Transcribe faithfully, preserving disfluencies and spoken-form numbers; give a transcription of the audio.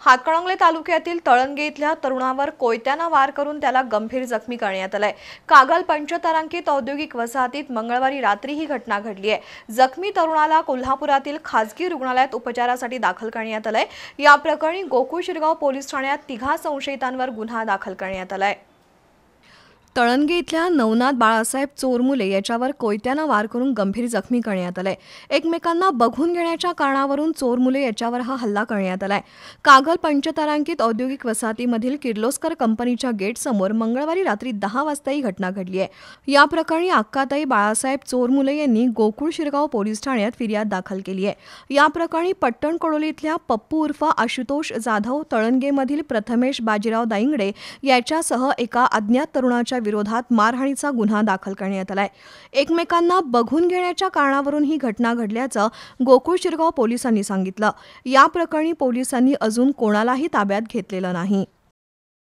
हातकणंगले तालुक्यातील तळंगे इथल्या तरुणावर कोयत्यानं वार करून त्याला गंभीर जखमी करण्यात आलंय। कागल पंचतारांकित औद्योगिक वसाहतीत मंगळवारी रात्री ही घटना घडली आहे। जखमी तरुणाला कोल्हापुरातील खासगी रुग्णालयात उपचारासाठी दाखल करण्यात आलंय। या प्रकरणी गोकुळ शिरगाव पोलीस ठाण्यात तिघा संशयितांवर गुन्हा दाखल करण्यात आलाय। तळंगे इथल्या नवनाथ बाळासाहेब चोरमुले याच्यावर कोयत्यानं वार करून गंभीर जखमी करण्यात आलंय। एकमेकांना बघून घेण्याच्या कारणावरून चोरमुले याच्यावर हा हल्ला करण्यात आलाय। कागल पंचतारांकित औद्योगिक वसाहतीमधील किर्लोस्कर कंपनीच्या गेटसमोर मंगळवारी रात्री दहा वाजता ही घटना घडली आहे। या प्रकरणी अक्काताई बाळासाहेब चोरमुले यांनी गोकुळ शिरगाव पोलीस ठाण्यात फिर्याद दाखल केली आहे। या प्रकरणी पट्टण कोडोली इथल्या पप्पू उर्फ आशुतोष जाधव, तळंगेमधील प्रथमेश बाजीराव दाईंगडे याच्यासह एका अज्ञात तरुणाच्या विरोधात मारहाणीचा गुन्हा दाखल करण्यात आलाय। एकमेकांना बघून घेण्याच्या कारणावरून ही घटना घडल्याचं गोकुळ शिरगाव पोलिसांनी सांगितलं। या प्रकरणी पोलिसांनी अजून कोणालाही ताब्यात घेतलेलं नाही।